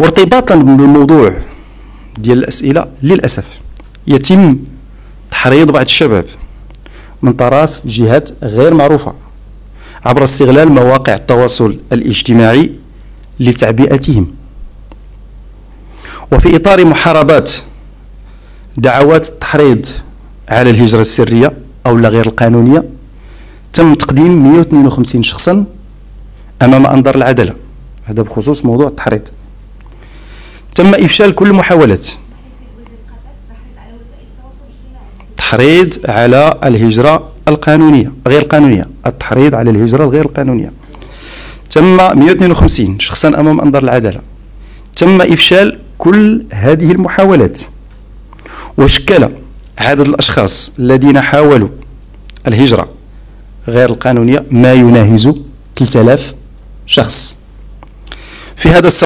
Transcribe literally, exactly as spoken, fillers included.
وارتباطا بالموضوع ديال الأسئلة، للأسف يتم تحريض بعض الشباب من طرف جهات غير معروفة عبر استغلال مواقع التواصل الاجتماعي لتعبئتهم. وفي إطار محاربة دعوات التحريض على الهجرة السرية أو لا غير القانونية، تم تقديم مئة واثنين وخمسين شخصا أمام أنظار العدالة. هذا بخصوص موضوع التحريض. تم إفشال كل المحاولات التحريض على الهجرة القانونية غير القانونية، التحريض على الهجرة الغير القانونية. تم مئة واثنين وخمسين شخصا أمام أنظار العدالة. تم إفشال كل هذه المحاولات، وشكل عدد الأشخاص الذين حاولوا الهجرة غير القانونية ما يناهز ثلاثة آلاف شخص. في هذا